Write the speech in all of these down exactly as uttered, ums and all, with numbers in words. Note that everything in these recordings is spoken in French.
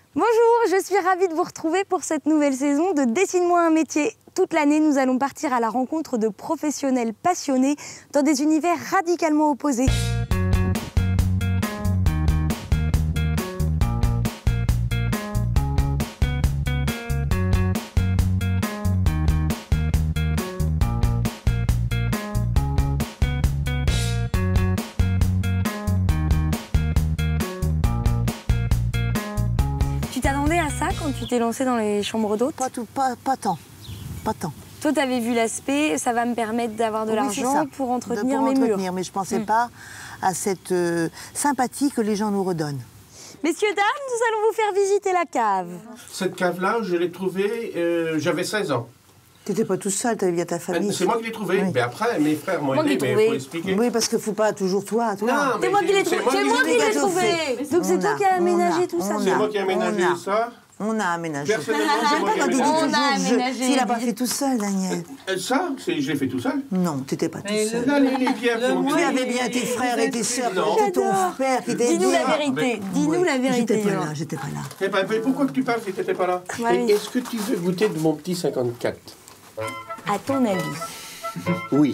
Bonjour, je suis ravie de vous retrouver pour cette nouvelle saison de Dessine-moi un métier. Toute l'année, nous allons partir à la rencontre de professionnels passionnés dans des univers radicalement opposés. Tu t'attendais à ça quand tu t'es lancée dans les chambres d'hôtes? Pas tout, pas, pas tant, pas tant. Toi, tu avais vu l'aspect, ça va me permettre d'avoir de Oui, l'argent pour entretenir pour mes entretenir, murs. Mais je ne pensais Mm. pas à cette euh, sympathie que les gens nous redonnent. Messieurs, dames, nous allons vous faire visiter la cave. Cette cave-là, je l'ai trouvée, euh, j'avais seize ans. Tu n'étais pas tout seul, tu avais bien ta famille. C'est moi qui l'ai trouvée. Oui. Mais après, mes frères m'ont Moi qui aidé, l'ai mais il trouvé. faut expliquer. Oui, parce qu'il ne faut pas toujours toi, toi. Non, C'est mais moi qui l'ai c'est trouvé. moi C'est qui moi l'ai qui l'ai gâteau trouvé. fait. Donc c'est On toi a, qui as on aménagé a, tout ça. on C'est a. moi qui ai aménagé on a. ça. On a aménagé. Personnellement, c'est moi qui ai Quand tu dis aménagé. On a toujours je, aménagé, tu l'as pas dit. fait tout seul, Daniel. Euh, Ça, c'est- je l'ai fait tout seul. Non, tu n'étais pas tout seul. Là, les, les pierres sont Tu avais bien tes frères et tes sœurs, Non. c'était ton père qui t'aidait. Dis-nous la vérité. Dis-nous la vérité. J'étais pas Yoann. là, j'étais pas là. Eh ben, mais pourquoi que tu parles si tu n'étais pas là? Ouais. Et Est-ce que tu veux goûter de mon petit cinquante-quatre? À ton avis. Oui.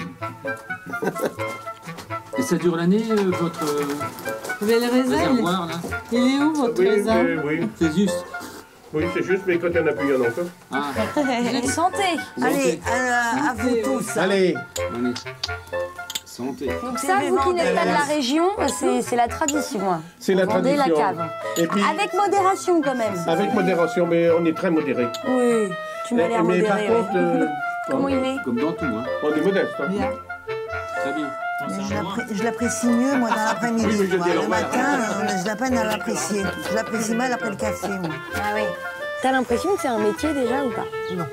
Et ça dure l'année, euh, votre euh, Vous avez le raisin, réservoir, là? il est où votre Oui, raisin? mais, oui. C'est juste. Oui, c'est juste, mais quand il y en a plus, il y en a encore. Ah, Santé. Allez, à, à vous tous. Allez. allez. Santé. Donc ça, vous qui n'êtes pas de la région, c'est c'est la tradition. hein. C'est la Vendez la tradition. cave. Et puis, Avec modération quand même. avec modération, mais on est très modéré. Oui, tu m'as Mais, l'air mais modéré. par ouais. contre, euh, Comment il est? Comme dans tout, hein. on est modeste. Hein. Bien. Très bien. Mais je l'appré- je l'apprécie mieux, moi, dans l'après-midi. Oui, mais je moi. dis à Le l'envers. matin, euh, j'ai la peine à l'apprécier. Je l'apprécie mal après le café, moi. Ah oui. T'as l'impression que c'est un métier déjà ou pas? Non.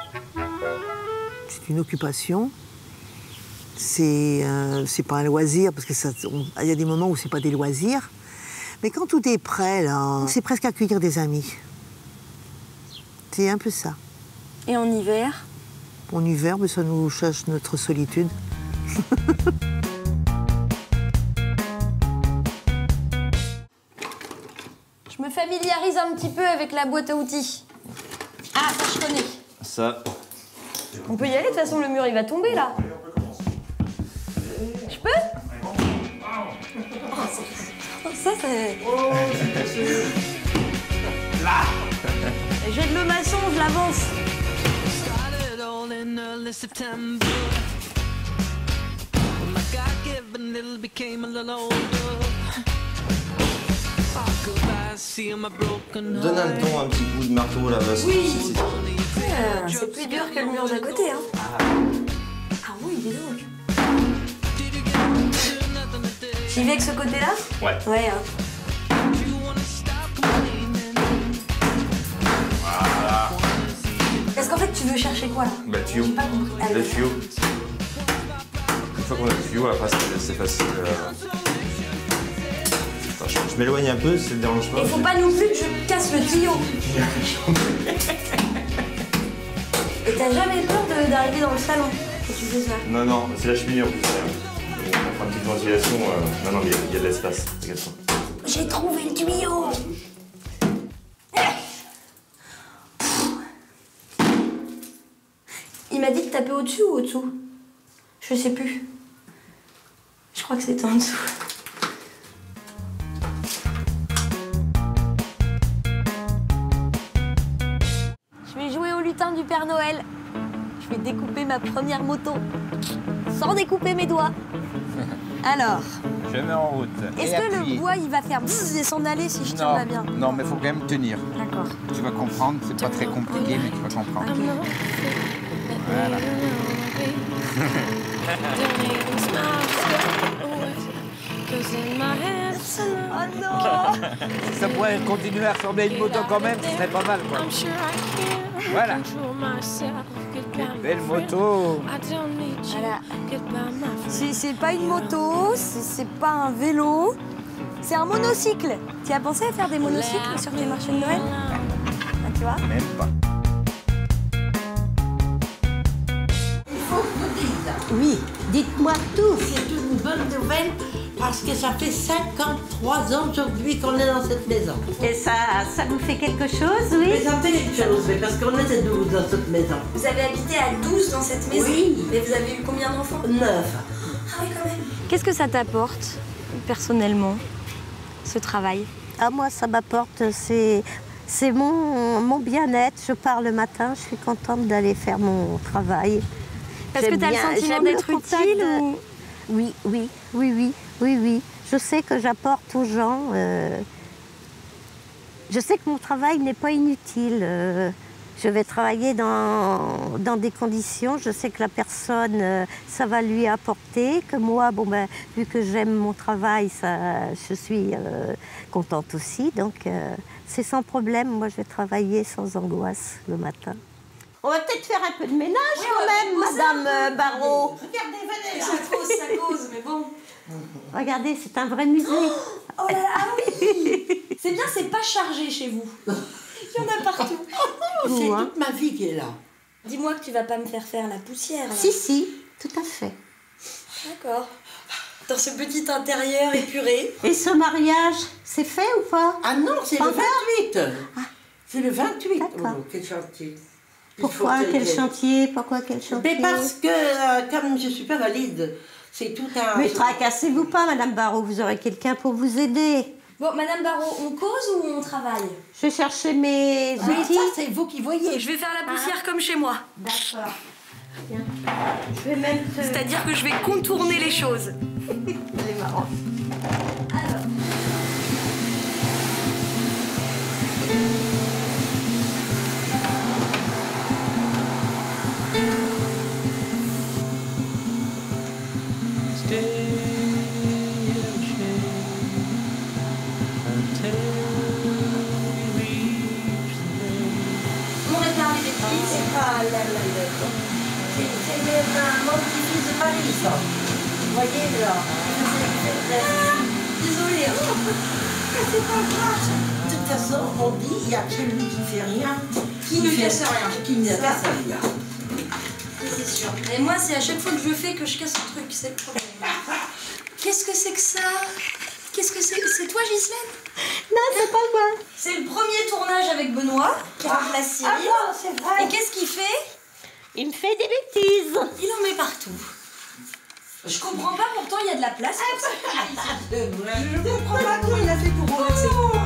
C'est une occupation. C'est euh, c'est pas un loisir, parce que ça, on- il y a des moments où c'est pas des loisirs. Mais quand tout est prêt, là, c'est presque accueillir des amis. C'est un peu ça. Et en hiver? En hiver, mais ça nous cherche notre solitude. Je me familiarise un petit peu avec la boîte à outils. Ah, ça je connais. Ça, On peut y aller, de toute façon le mur il va tomber là. Je peux? Oh, ça c'est... Là. J'ai de le maçon, je l'avance. Started all in early September. When my God-given little became a little older. How could I see my broken donne un heart? ton, un petit coup de marteau là. Vas-y. Oui. Euh, c'est plus dur que le mur d'à côté, hein. Ah oui, dis donc. J'y vais avec ce côté-là? Ouais. Ouais, hein. Voilà. Parce qu'en fait, tu veux chercher quoi, là? Bah, tuyau. J'ai pas compris. Ah, Le oui. tuyau. Une fois qu'on a le tuyau, après c'est c'est facile. euh. Attends, je, je m'éloigne un peu, ça ne dérange pas. Il faut pas non plus que je casse le tuyau. Et t'as jamais peur de- d'arriver dans le salon quand tu fais ça? Non, non, c'est la cheminée en plus. euh. On prend une petite ventilation. euh. Non, non, mais il y a- il y, a de l'espace. Regarde-toi. J'ai trouvé le tuyau. Il m'a dit de taper au-dessus ou au-dessous? Je sais plus. Je crois que c'était en dessous. Je vais jouer au lutin du Père Noël. Je vais découper ma première moto. Sans découper mes doigts. Alors, Je mets en route. est-ce Et que appuyer. le bois il va faire bzzz et s'en aller si je tiens Non, pas bien? non, mais il faut quand même tenir. D'accord. Tu vas comprendre, c'est pas très compliqué, mais tu vas comprendre. Voilà. Oh non! Si ça pourrait continuer à ressembler à une moto quand même, ce serait pas mal, quoi. Voilà. Belle moto. Voilà. C'est c'est pas une moto, c'est c'est pas un vélo, c'est un monocycle. Tu as pensé à faire des monocycles sur tes marchés de Noël? Ah, tu vois? Même pas. Oui, dites-moi tout, c'est une bonne nouvelle Parce que ça fait cinquante-trois ans aujourd'hui qu'on est dans cette maison. Et ça, ça vous fait quelque chose, oui? Mais ça me fait quelque chose, mais parce qu'on était douze dans cette maison. Vous avez habité à douze dans cette maison? Oui. Mais vous avez eu combien d'enfants? Neuf. Ah oui, quand même. Qu'est-ce que ça t'apporte, personnellement, ce travail? Ah, moi, ça m'apporte, c'est... C'est mon, mon bien-être. Je pars le matin, je suis contente d'aller faire mon travail. Parce que tu as le sentiment d'être utile de... ou... Oui, oui, oui, oui, oui, oui. Je sais que j'apporte aux gens. Euh... Je sais que mon travail n'est pas inutile. Euh... Je vais travailler dans, dans des conditions. Je sais que la personne, euh, ça va lui apporter. Que moi, bon ben, vu que j'aime mon travail, ça, je suis euh, contente aussi. Donc, euh, c'est sans problème. Moi, je vais travailler sans angoisse le matin. On va peut-être faire un peu de ménage oui, quand même, Madame euh, Barrault. Regardez, venez, ça cause, ça cause, mais bon. Regardez, c'est un vrai musée. Oh, oh là là, ah oui. C'est bien, c'est pas chargé chez vous. Il y en a partout. Oh, c'est toute ma vie qui est là. Dis-moi que tu vas pas me faire faire la poussière. Là. Si, si, tout à fait. D'accord. Dans ce petit intérieur épuré. Et ce mariage, c'est fait ou pas? Ah non, c'est le vingt-huit. Ah. C'est le vingt-huit. D'accord. Oh, quel chantier. Pourquoi quel chantier? Pourquoi quel chantier? Mais parce que, euh, comme je suis pas valide, c'est tout un... Mais tracassez-vous pas, Madame Barrault, vous aurez quelqu'un pour vous aider. Bon, Madame Barrault, on cause ou on travaille? Je vais chercher mes ah, outils. Ça, c'est vous qui voyez. Je vais faire la poussière ah. comme chez moi. D'accord. Je vais même te... C'est-à-dire que je vais contourner les choses. C'est marrant. Alors... C'est pas la c'est même un petit-fils de Paris, ça. Vous voyez, là. Désolée. C'est pas grave. De toute façon, on dit, il y a celui qui fait rien. Qui ne casse rien. Qui ne casse rien. C'est sûr. Et moi, c'est à chaque fois que je fais que je casse un truc, c'est le problème. Qu'est-ce que c'est que ça? Qu'est-ce que c'est? C'est toi, Ghislaine? Non, c'est pas moi. C'est le premier tournage avec Benoît, qui ah. remplace Cyril. Ah non, c'est vrai. Et qu'est-ce qu'il fait? Il me fait des bêtises. Il en met partout. Je comprends pas, pourtant il y a de la place. Pour ça. C'est vrai. Je comprends pas comment il a fait pour renverser.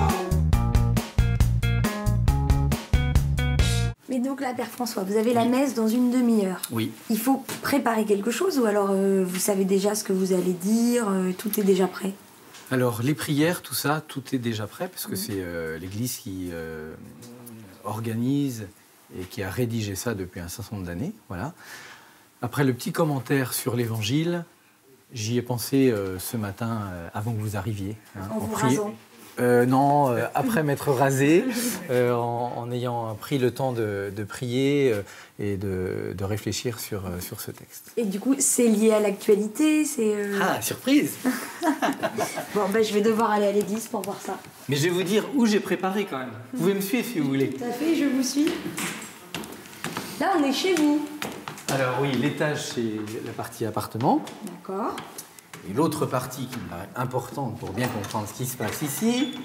Mais donc là, Père François, vous avez la messe dans une demi-heure. Oui. Il faut préparer quelque chose ou alors euh, vous savez déjà ce que vous allez dire, euh, tout est déjà prêt? Alors, les prières, tout ça, tout est déjà prêt, parce que mmh. c'est euh, l'Église qui euh, organise et qui a rédigé ça depuis un certain nombre d'années. Voilà. Après, le petit commentaire sur l'Évangile, j'y ai pensé euh, ce matin, euh, avant que vous arriviez. Hein, en vous rasant. Euh, non, euh, après m'être rasé, euh, en, en ayant pris le temps de, de prier euh, et de, de réfléchir sur, euh, sur ce texte. Et du coup, c'est lié à l'actualité, c'est... Euh... Ah, surprise. Bon, ben, je vais devoir aller à l'église pour voir ça. Mais je vais vous dire où j'ai préparé quand même. Vous pouvez me suivre si vous voulez. Tout à fait, je vous suis. Là, on est chez vous. Alors oui, l'étage, c'est la partie appartement. D'accord. Et l'autre partie qui me paraît importante pour bien comprendre ce qui se passe ici,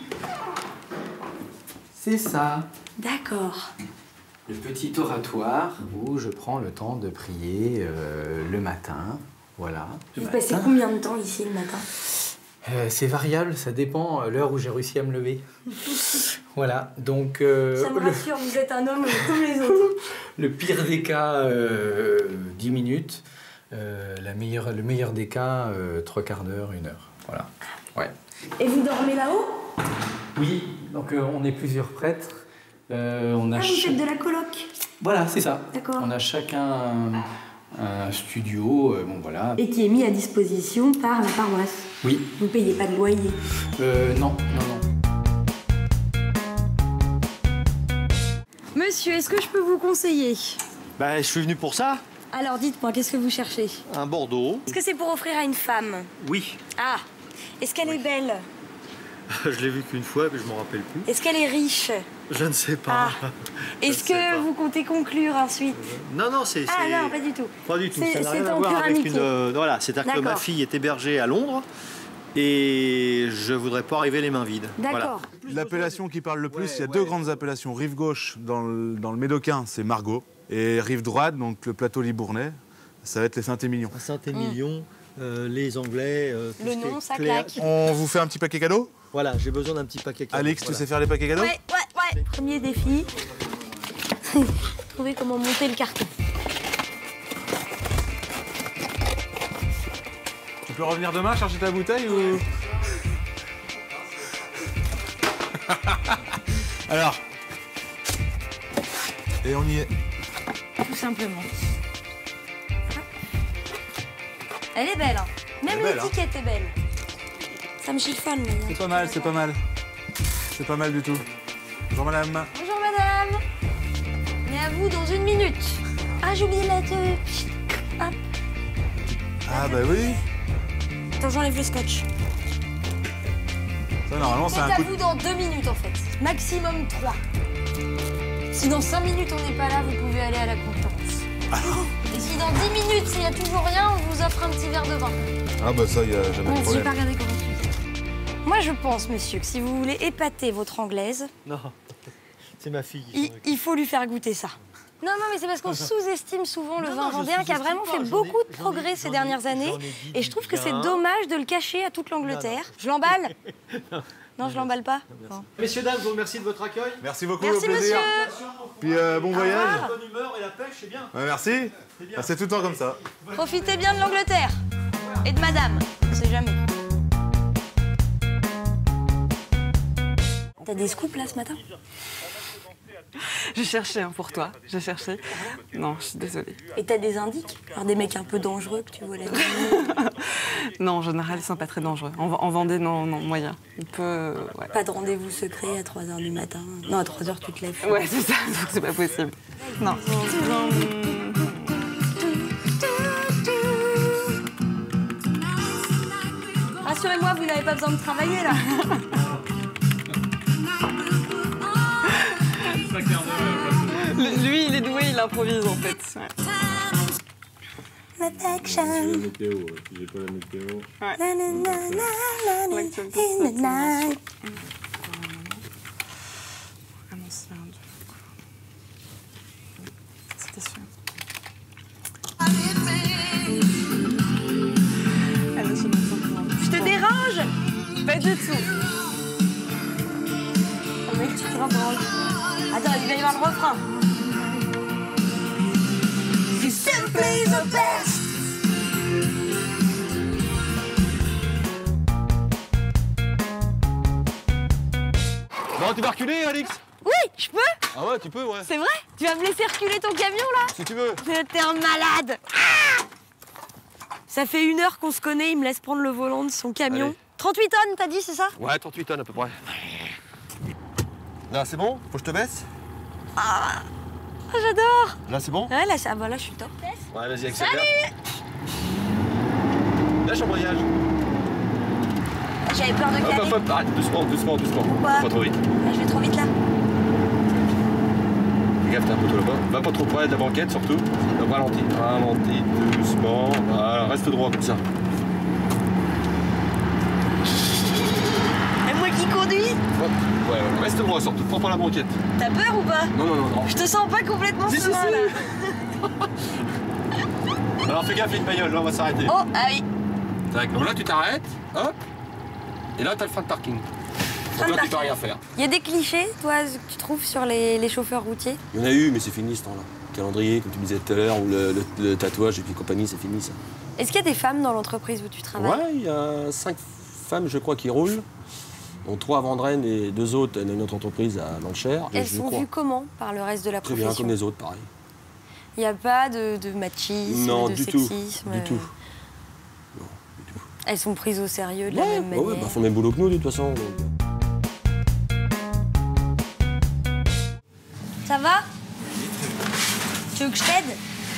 c'est ça. D'accord. Le petit oratoire où je prends le temps de prier euh, le matin. Voilà. Vous passez combien de temps ici le matin? euh, C'est variable, ça dépend de l'heure où j'ai réussi à me lever. Voilà, donc... Euh, ça me rassure, le... vous êtes un homme comme les autres. Le pire des cas, euh, dix minutes. Euh, la meilleure, le meilleur des cas, euh, trois quarts d'heure, une heure. Voilà. Ouais. Et vous dormez là-haut? Oui, donc euh, on est plusieurs prêtres. Euh, on a ah, vous faites de la coloc? Voilà, c'est ça. D'accord. On a chacun un, un studio, euh, bon voilà. Et qui est mis à disposition par la paroisse? Oui. Vous ne payez pas de loyer? Euh, non, non, non. Monsieur, est-ce que je peux vous conseiller? Bah, je suis venu pour ça. Alors dites-moi, qu'est-ce que vous cherchez? Un Bordeaux. Est-ce que c'est pour offrir à une femme? Oui. Ah, est-ce qu'elle oui. est belle? Je l'ai vue qu'une fois, mais je m'en rappelle plus. Est-ce qu'elle est riche? Je ne sais pas. Ah. Est-ce que pas. vous comptez conclure ensuite? Non, non, c'est... Ah non, pas du tout. Pas du tout, ça n'a rien à voir avec une... Euh, voilà, c'est-à-dire que ma fille est hébergée à Londres, Et je voudrais pas arriver les mains vides. D'accord. L'appellation qui parle le plus, il y a deux grandes appellations. Rive gauche, dans le, dans le Médocain, c'est Margaux. Et rive droite, donc le plateau libournais, ça va être les Saint-Émilion. Saint-Émilion, mmh. euh, les Anglais... Euh, le nom, ça claque. On vous fait un petit paquet cadeau? Voilà, j'ai besoin d'un petit paquet cadeau. Alix, voilà. tu sais faire les paquets cadeaux? Ouais, ouais, ouais. Premier défi, trouver comment monter le carton. Tu peux revenir demain chercher ta bouteille ou... Alors. Et on y est. Tout simplement. Elle est belle, hein. Même l'étiquette hein. est belle. Ça me chiffonne, mais... C'est pas mal, c'est pas mal. C'est pas mal du tout. Bonjour madame. Bonjour madame. Mais à vous dans une minute. Ah, j'ai oublié la te... Hop. Ah bah oui. Attends, j'enlève le scotch. Ça, normalement, c'est un à coup vous dans deux minutes, en fait. Maximum trois. Si dans cinq minutes, on n'est pas là, vous pouvez aller à la concurrence. Alors... Et si dans dix minutes, s'il n'y a toujours rien, on vous offre un petit verre de vin. Ah bah ça, il n'y a jamais de Bon, problème. j'ai pas regardé comment tu fais. Moi, je pense, monsieur, que si vous voulez épater votre anglaise... Non, c'est ma fille. Il, il faut lui faire goûter ça. Non, non, mais c'est parce qu'on sous-estime souvent le non, vin non, vendéen qui a vraiment pas, fait beaucoup ai, de progrès ai, ces dernières années. Et je trouve que c'est dommage de le cacher à toute l'Angleterre. Je l'emballe? Non, non, je l'emballe pas. Non, non. Messieurs, dames, je vous remercie de votre accueil. Merci beaucoup, merci, au plaisir. Monsieur. Puis euh, bon voyage. La bonne humeur et la pêche, c'est bien. Ouais, merci. C'est bien. Ah, c'est tout le temps comme ça. Profitez bien de l'Angleterre. Et de madame, on sait jamais. T'as des scoops là ce matin? J'ai cherché hein, pour toi, j'ai cherché. Non, je suis désolée. Et t'as des indices? Alors des mecs un peu dangereux que tu vois la nuit? Non, en général, ils sont pas très dangereux. En, en Vendée, non, non, moyen. On peut... Euh, ouais. Pas de rendez-vous secret à trois heures du matin? Non, à trois heures, tu te lèves. Ouais, c'est ça, donc c'est pas possible. Non. Rassurez-moi, vous n'avez pas besoin de travailler, là. Lui, il est doué, il improvise en fait. Ouais. J'ai la météo, si j'ai pas la météo. Ouais. Na, na, na, na, na, in the night. Ah non, c'est un C'était sûr. Je te dérange? Pas du tout. Oh mec, tu te rends compte. Attends, il va y avoir le refrain. You simply the best. Bon, tu vas reculer, Alix? Oui, je peux? Ah ouais, tu peux, ouais. C'est vrai? Tu vas me laisser reculer ton camion, là? Si tu veux. T'es un malade. Ah, ça fait une heure qu'on se connaît, il me laisse prendre le volant de son camion. Allez. trente-huit tonnes, t'as dit, c'est ça? Ouais, trente-huit tonnes à peu près. Là, c'est bon? Faut que je te baisse? Ah, j'adore. Là, c'est bon? Ouais, là, ça, bah, là, je suis top. Ouais, vas-y, accélère. Salut. Lâche embrayage. J'avais peur de Hop, caler. hop, hop, arrête, doucement, doucement, doucement. Pourquoi? Pas trop vite. Ah, je vais trop vite, là. Fais gaffe, t'as un poteau là-bas. Va pas trop près de la banquette, surtout. Donc, ralentis, ralentis, doucement. Voilà, reste droit comme ça. Et moi qui conduis? Ouais, ouais, reste droit, surtout. Prends pas la banquette. T'as peur ou pas? Non, non, non, non. Je te sens pas complètement Si, si, serein, si. là. Alors, fais gaffe, il y a une bagnole, là, on va s'arrêter. Oh, ah oui. Tac, donc là, tu t'arrêtes, hop. Et là, t'as le frein de parking. Donc là, tu peux rien faire. Il y a des clichés, toi, que tu trouves sur les, les chauffeurs routiers? Il y en a eu, mais c'est fini ce temps-là. Le calendrier, comme tu me disais tout à l'heure, ou le, le, le tatouage et puis compagnie, c'est fini ça. Est-ce qu'il y a des femmes dans l'entreprise où tu travailles? Ouais, il y a cinq femmes, je crois, qui roulent. Donc trois à Vendrenne et deux autres dans une autre entreprise à dans le Cher. Elles je sont crois. vues comment par le reste de la Très profession? bien, comme les autres, pareil. Il n'y a pas de, de machisme, Non, de du tout. sexisme? Du euh, tout. Elles sont prises au sérieux de Ouais, la même bah manière? ouais, bah, font le même boulot que nous, de toute façon. Donc. Ça va? Tu veux que je t'aide?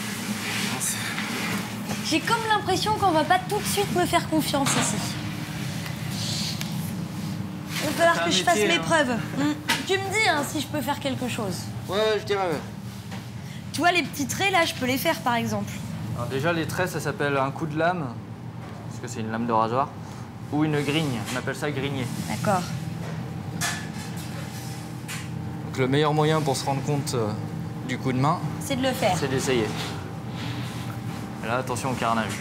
J'ai comme l'impression qu'on va pas tout de suite me faire confiance ici. Il va falloir que je fasse mes preuves. Hmm. Tu me dis hein, si je peux faire quelque chose. Ouais, je dirais. Ouais. Tu vois, les petits traits, là, je peux les faire, par exemple. Alors déjà, les traits, ça s'appelle un coup de lame, parce que c'est une lame de rasoir. ou une grigne. On appelle ça grigner. D'accord. Donc le meilleur moyen pour se rendre compte euh, du coup de main, c'est de le faire. C'est d'essayer. Et là, attention au carnage.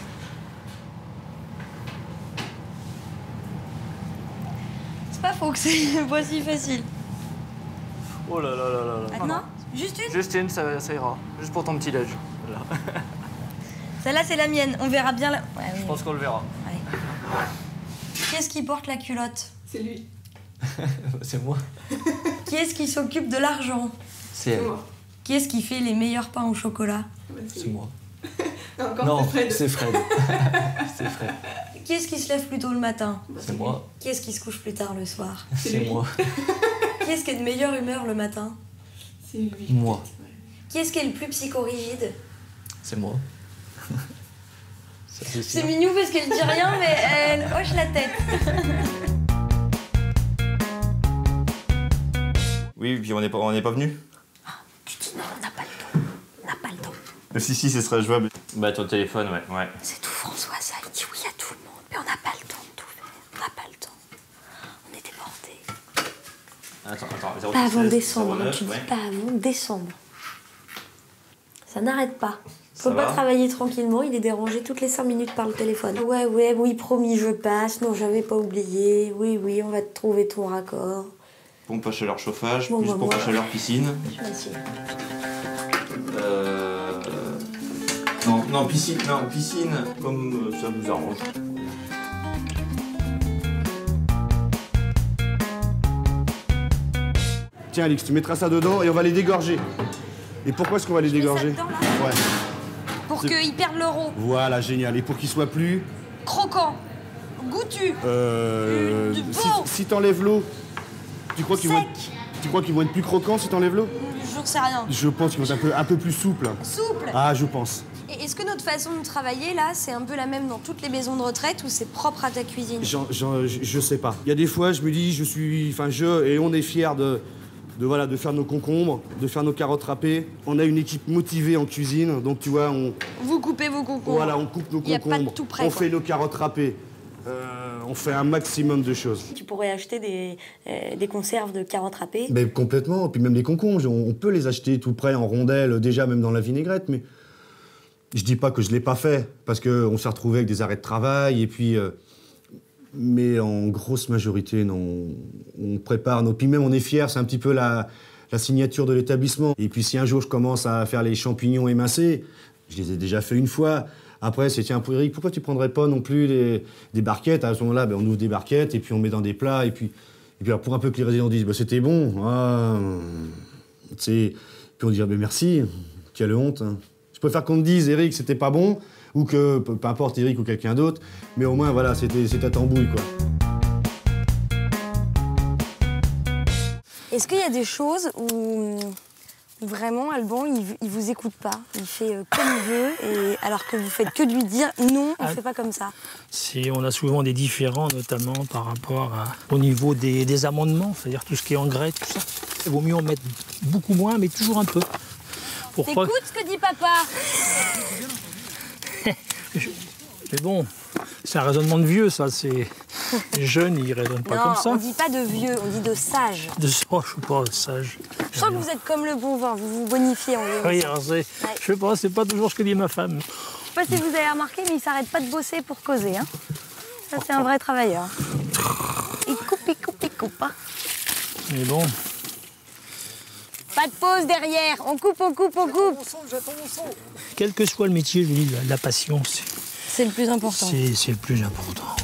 C'est pas faux que c'est pas si facile. Oh là là là là là. Ah, non, juste une Juste une, ça, ça ira. Juste pour ton petit déj. Voilà. Celle-là, c'est la mienne. On verra bien la... Ouais, oui. Je pense qu'on le verra. Ouais. Qui est-ce qui porte la culotte? C'est lui. C'est moi. Qui est-ce qui s'occupe de l'argent? C'est elle. Qui est-ce qui fait les meilleurs pains au chocolat? C'est moi. Encore Non, Fred. c'est Fred. C'est Fred. Qui est-ce qui se lève plus tôt le matin? C'est moi. Qui est-ce qui se couche plus tard le soir? C'est moi. Qui est-ce qui est de meilleure humeur le matin? C'est lui. Moi. Qui est-ce qui est le plus psychorigide? C'est moi. C'est mignon parce qu'elle dit rien, mais elle hoche la tête. Oui, puis on n'est pas, on n'est pas venu. Tu dis non, on n'a pas le temps. On n'a pas le temps. Si, si, ce sera jouable. Bah, ton téléphone, ouais. ouais. C'est tout François, ça. Il dit oui à tout le monde, mais on n'a pas le temps de tout faire. On n'a pas le temps. On est débordés. Attends, attends. zéro Pas avant seize, décembre, zéro neuf, tu dis ouais. pas avant décembre. Ça n'arrête pas. Faut Ça pas va travailler tranquillement, il est dérangé toutes les cinq minutes par le téléphone. Ouais, ouais, oui, promis, je passe. Non, j'avais pas oublié. Oui, oui, on va te trouver ton raccord. Pompe à chaleur chauffage, Bon, plus bah, pompe moi. à chaleur piscine. Vas-y. Euh... Non, non, piscine, non, piscine, comme euh, ça vous arrange. Tiens Alix, tu mettras ça dedans et on va les dégorger. Et pourquoi est-ce qu'on va les dégorger? Ouais. Pour C'est- qu'ils perdent leur eau. Voilà, génial. Et pour qu'ils soient plus... Croquant. Goûtu. Euh... Du si bon. si t'enlèves l'eau, tu crois qu'ils vont être... Tu crois qu'ils vont être plus croquants si t'enlèves l'eau? J'en sais rien. Je pense qu'ils vont être un peu, un peu plus souples. Souple. Ah, je pense. Et est-ce que notre façon de travailler, là, c'est un peu la même dans toutes les maisons de retraite ou c'est propre à ta cuisine? J'en- j'en- je je sais pas. Il y a des fois, je me dis, je suis... Enfin, je... Et on est fiers de... De, voilà, de faire nos concombres, de faire nos carottes râpées. On a une équipe motivée en cuisine, donc tu vois, on, Vous coupez vos concombres. voilà, on coupe nos Il y a pas de concombres, tout prêt, on quoi. fait nos carottes râpées, euh, on fait un maximum de choses. Tu pourrais acheter des, euh, des conserves de carottes râpées. Mais complètement, puis même les concombres, on, on peut les acheter tout prêts en rondelles, déjà même dans la vinaigrette, mais je dis pas que je l'ai pas fait, parce qu'on s'est retrouvé avec des arrêts de travail, et puis... euh, mais en grosse majorité, non, on prépare nos... Puis même, on est fiers, c'est un petit peu la... la signature de l'établissement. Et puis si un jour je commence à faire les champignons émincés, je les ai déjà fait une fois. Après, c'est tiens, Eric, pourquoi tu prendrais pas non plus les, des barquettes? À ce moment-là, ben, on ouvre des barquettes et puis on met dans des plats. Et puis, et puis alors, pour un peu que les résidents disent, ben, c'était bon. Ah, puis on dit, ah, ben, merci, quelle honte. Hein. Je préfère qu'on me dise, Eric, c'était pas bon, ou que, peu, peu importe, Eric ou quelqu'un d'autre, mais au moins, voilà, c'était à tambouille, quoi. Est-ce qu'il y a des choses où, où vraiment Alban, il, il vous écoute pas, il fait euh, comme il veut, et, alors que vous faites que de lui dire non, on ne Ah. fait pas comme ça? C'est- On a souvent des différends, notamment par rapport à- au niveau des, des amendements, c'est-à-dire tout ce qui est engrais, tout ça. Il vaut mieux en mettre beaucoup moins, mais toujours un peu. Pourquoi? T'écoutes ce que dit papa? Mais bon, c'est un raisonnement de vieux, ça. C'est les jeunes, ils raisonnent pas Non, comme ça. on dit pas de vieux, on dit de sage. De oh, je suis pas sage. Je sens que vous êtes comme le bon vin, vous vous bonifiez en vieillissant. Oui, alors c'est- je sais pas, c'est pas toujours ce que dit ma femme. Je sais pas si vous avez remarqué, mais il s'arrête pas de bosser pour causer. Hein. Ça, c'est un vrai travailleur. Il coupe, il coupe, il coupe. Hein. Mais bon, Pas de pause derrière, on coupe, on coupe, on coupe. quel que soit le métier, je vous dis, la, la passion, c'est C'est le plus important. c'est- c'est le plus important.